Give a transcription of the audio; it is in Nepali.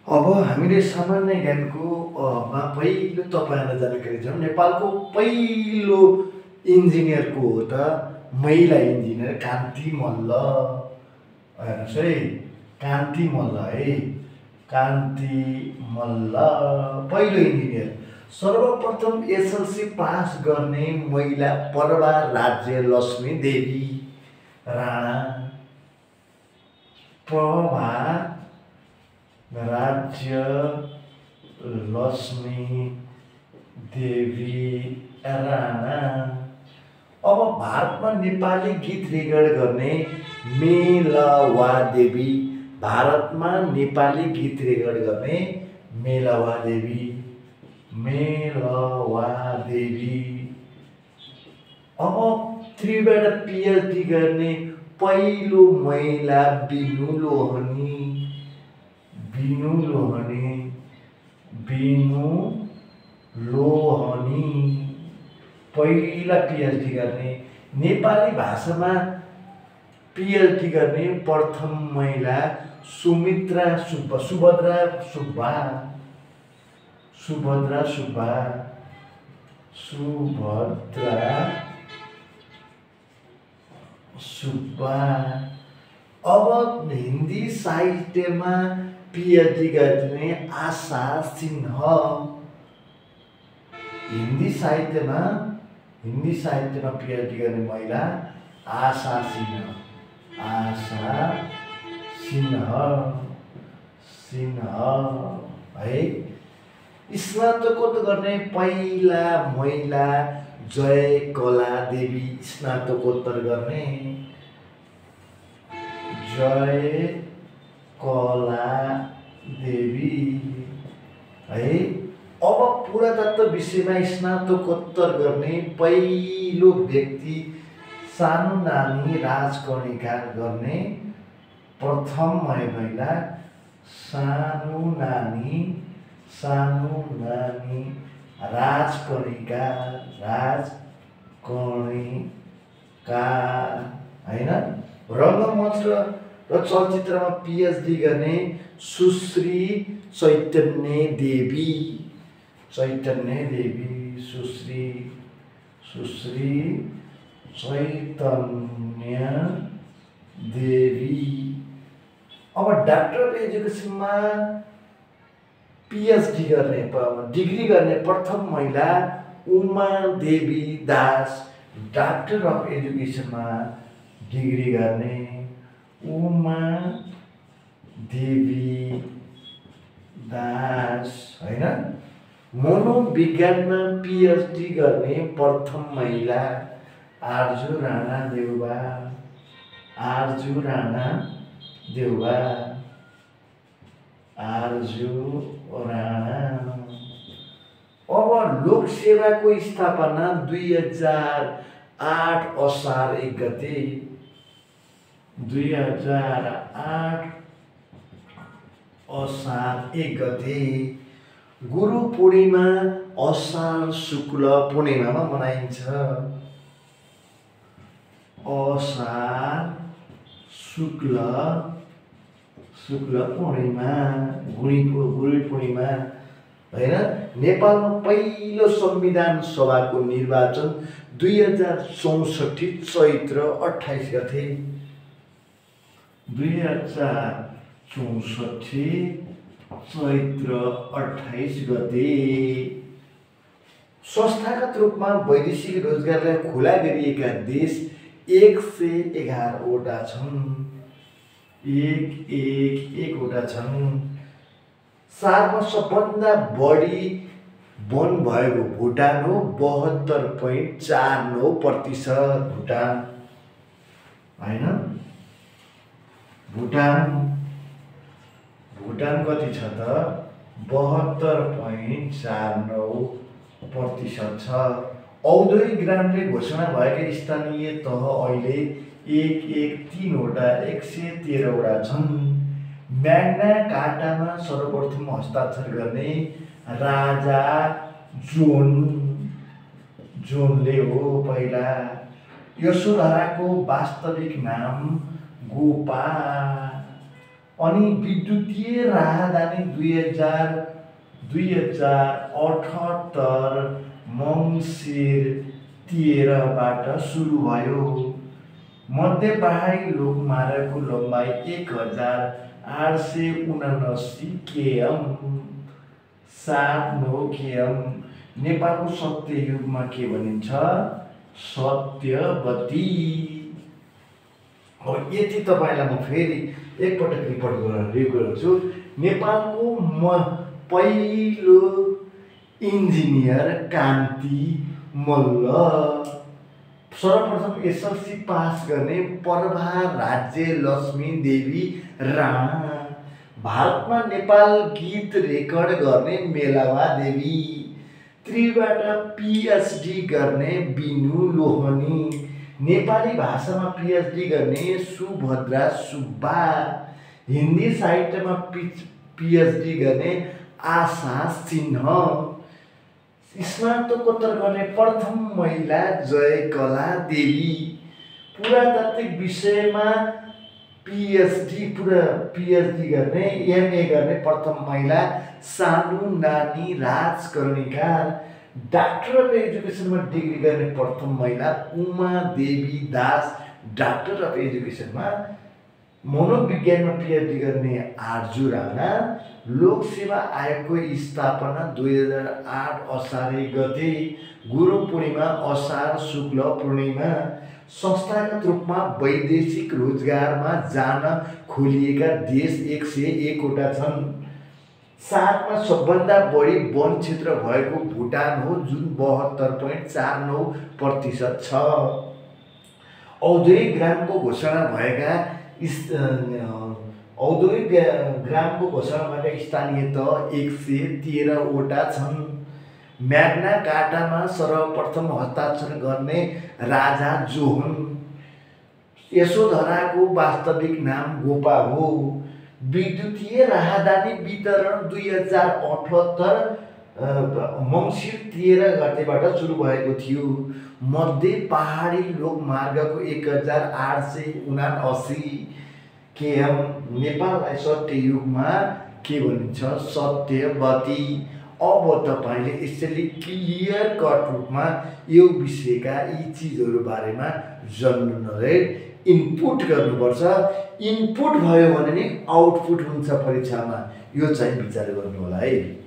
अब हामीले सामान्य ज्ञानको मा पहिलो तपाईँहरूलाई जानकारी दिउँ। नेपालको पहिलो इन्जिनियर को हो त? महिला इन्जिनियर कान्ति मल्ल। हेर्नुहोस् है, कान्ति मल्ल है, कान्ति मल्ल पहिलो इन्जिनियर। सर्वप्रथम एसएलसी पास गर्ने महिला प्रभा राज्य लक्ष्मी देवी राणा। प्रभा राज्य लक्ष्मी देवी राणा। अब भारतमा नेपाली गीत रेकर्ड गर्ने मेलवा देवी। भारतमा नेपाली गीत रेकर्ड गर्ने मेलवा देवी, मेलवा देवी। अब त्रिबाट पिएचडी गर्ने पहिलो महिला बिनु लोहनी, बिनु लोहनी, बिनु लोहनी पहिला पिएचडी गर्ने। नेपाली भाषामा पिएचडी गर्ने प्रथम महिला सुमित्रा सुब्बा, सुभद्रा सुब्बा, सुभद्रा सुब्बा, सुभद्रा सुब्बा। अब हिन्दी साहित्यमा पिएचडी गर्ने आशा सिंह। हिन्दी साहित्यमा पिएचडी गर्ने महिला आशा सिंह, आशा सिंह, सिंह है। स्नातकोत्तर गर्ने पहिला महिला जय कला देवी। स्नातकोत्तर गर्ने जय कला देवी है। अब पुरातत्व विषयमा स्नातकोत्तर गर्ने पहिलो व्यक्ति सानो नानी राजकर्णिका गर्ने प्रथम महिला सानो नानी राजकर्णिका, राजकर्णिका हैन। रङ्गमञ्च र चलचित्रमा पिएचडी गर्ने सुश्री चैतन्य देवी, चैतन्य देवी, सुश्री चैतन्य देवी। अब डाक्टर अफ एजुकेसनमा पिएचडी गर्ने डिग्री गर्ने प्रथम महिला उमा देवी दास। डाक्टर अफ एजुकेसनमा डिग्री गर्ने उमा देवी दास हैन। मनोविज्ञानमा पिएचडी गर्ने प्रथम महिला आरजु राणा देउबा, आरजु राणा देउबा, आरजु राणा। अब लोकसेवाको स्थापना 2008 असार 1 गते, 2008 असार 1 गते। गुरु पूर्णिमा असार शुक्ल पूर्णिमामा मनाइन्छ। असार शुक्ल पूर्णिमा, गुरु पूर्णिमा हैन। नेपालमा पहिलो संविधान सभाको निर्वाचन 2064 चैत्र 28 गते, 2064 चैत्र 28 गते। संस्थागत रूपमा वैदेशिक रोजगारलाई खुला गरिएका देश 111 वटा छन्, 111 वटा छन्। सालमा सबभन्दा बढी वन भएको भुटान हो, 72.49%। भुटान हैन। भुटान कति छ त? 72.49% छ। औद्योगिक क्रान्तिले घोषणा भएका स्थानीय तह अहिले 113 वटा, 113 वटा छन्। म्याग्ना कार्टामा सर्वप्रथम हस्ताक्षर गर्ने राजा जोनले हो पहिला। यशोधराको वास्तविक नाम गोपा। अनि विद्युतीय राहदानी 2078 मङ्सिर 13बाट सुरु भयो। मध्य पहाडी लोकमार्गको लम्बाइ 1879 km 79 km। नेपालको सत्ययुगमा के भनिन्छ? सत्यवती। हो, यति तपाईँलाई म फेरि एकपटक रिपोर्ट गरेर रिभ्यू गर्छु। नेपालको पहिलो इन्जिनियर कान्ति मल्ल। सर्वप्रथम एसएलसी पास गर्ने प्रभा राज्य लक्ष्मी देवी राणा। भारतमा नेपाल गीत रेकर्ड गर्ने मेलावा देवी। त्रिबाट पिएचडी गर्ने बिनु लोहनी। नेपाली भाषामा पिएचडी गर्ने सुभद्रा सुब्बा। हिन्दी साहित्यमा पिएचडी गर्ने आशा सिन्ह। स्नातकोत्तर गर्ने प्रथम महिला जयकला देवी। पुरातात्विक विषयमा पिएचडी गर्ने एमए गर्ने प्रथम महिला सानु नानी राजकर्णिकार। डाक्टर अफ एजुकेसनमा डिग्री गर्ने प्रथम महिला उमा देवी दास। डाक्टर अफ एजुकेसनमा मनोविज्ञानमा पिएचडी गर्ने आर्जु राणा। लोकसेवा आयोगको स्थापना 2008 असारे गते। गुरु पूर्णिमा असार शुक्ल पूर्णिमा। संस्थागत रूपमा वैदेशिक रोजगारमा जान खोलिएका देश 101 वटा छन्। 7मा सबभन्दा बढी वन क्षेत्र भएको भुटान हो, जुन 72.49% छ। औद्योगिक ग्रामको घोषणा भएका स्थानीय तह 113 वटा छन्। म्याग्ना कार्टामा सर्वप्रथम हस्ताक्षर गर्ने राजा जो हुन्। यशोधराको वास्तविक नाम गोपा हो। विद्युतीय राहदानी वितरण 2078 मङ्सिर 13 गतेबाट सुरु भएको थियो। मध्य पहाडी लोकमार्गको 1879 km। नेपाललाई सत्ययुगमा के भनिन्छ? सत्यवती। अब तपाईँले यसरी क्लियर कट रूपमा यो विषयका यी चिजहरू बारेमा जान्नुलाई इनपुट गर्नुपर्छ। इनपुट भयो भने नि आउटपुट हुन्छ परीक्षामा। यो चाहिँ विचार गर्नु होला है।